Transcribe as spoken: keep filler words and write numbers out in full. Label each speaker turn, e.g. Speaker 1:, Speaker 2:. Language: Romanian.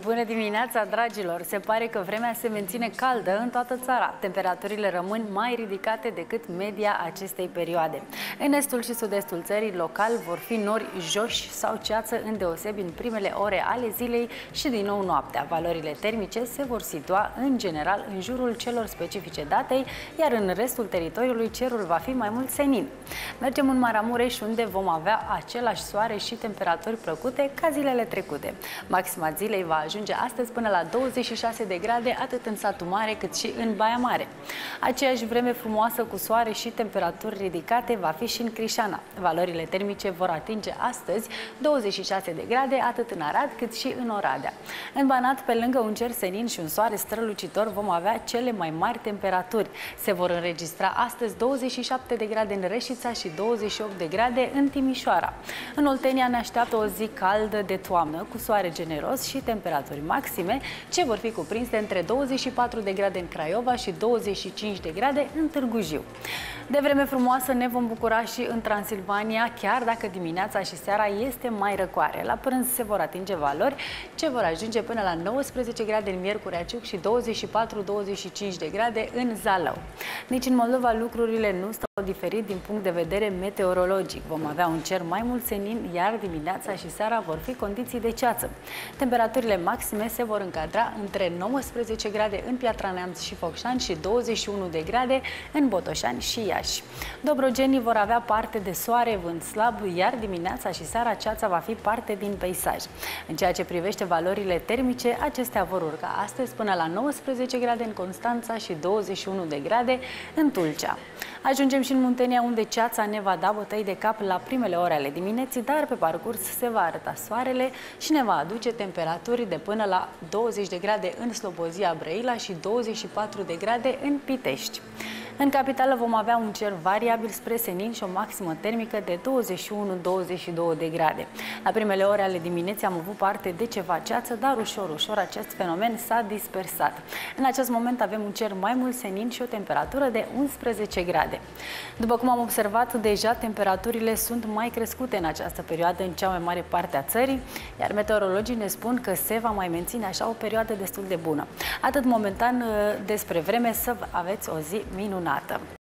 Speaker 1: Bună dimineața, dragilor! Se pare că vremea se menține caldă în toată țara. Temperaturile rămân mai ridicate decât media acestei perioade. În estul și sud-estul țării, local, vor fi nori joși sau ceață îndeosebi în primele ore ale zilei și din nou noaptea. Valorile termice se vor situa, în general, în jurul celor specifice datei, iar în restul teritoriului cerul va fi mai mult senin. Mergem în Maramureș, unde vom avea același soare și temperaturi plăcute ca zilele trecute. Maxima zilei va ajunge astăzi până la douăzeci și șase de grade, atât în satul mare cât și în Baia Mare. Aceeași vreme frumoasă cu soare și temperaturi ridicate va fi și în Crișana. Valorile termice vor atinge astăzi douăzeci și șase de grade, atât în Arad cât și în Oradea. În Banat, pe lângă un cer senin și un soare strălucitor, vom avea cele mai mari temperaturi. Se vor înregistra astăzi douăzeci și șapte de grade în Reșița și douăzeci și opt de grade în Timișoara. În Oltenia ne așteaptă o zi caldă de toamnă, cu soare generos și temperaturi maxime ce vor fi cuprinse între douăzeci și patru de grade în Craiova și douăzeci și cinci de grade în Târgu Jiu. De vreme frumoasă ne vom bucura și în Transilvania, chiar dacă dimineața și seara este mai răcoare. La prânz se vor atinge valori ce vor ajunge până la nouăsprezece grade în Miercurea Ciuc și douăzeci și patru douăzeci și cinci de grade în Zalău. Nici în Moldova lucrurile nu stau diferit din punct de vedere meteorologic. Vom avea un cer mai mult senin, iar dimineața și seara vor fi condiții de ceață. Temperaturile maxime se vor încadra între nouăsprezece grade în Piatra Neamț și Focșani și douăzeci și unu de grade în Botoșani și Iași. Dobrogenii vor avea parte de soare, vânt slab, iar dimineața și seara ceața va fi parte din peisaj. În ceea ce privește valorile termice, acestea vor urca astăzi până la nouăsprezece grade în Constanța și douăzeci și unu de grade în Tulcea. Ajungem și în Muntenia, unde ceața ne va da bătăi de cap la primele ore ale dimineții, dar pe parcurs se va arăta soarele și ne va aduce temperaturi de până la douăzeci de grade în Slobozia, Brăila și douăzeci și patru de grade în Pitești. În capitală vom avea un cer variabil spre senin și o maximă termică de douăzeci și unu douăzeci și două de grade. La primele ore ale dimineții am avut parte de ceva ceață, dar ușor, ușor acest fenomen s-a dispersat. În acest moment avem un cer mai mult senin și o temperatură de unsprezece grade. După cum am observat, deja temperaturile sunt mai crescute în această perioadă în cea mai mare parte a țării, iar meteorologii ne spun că se va mai menține așa o perioadă destul de bună. Atât momentan despre vreme, să aveți o zi minunată.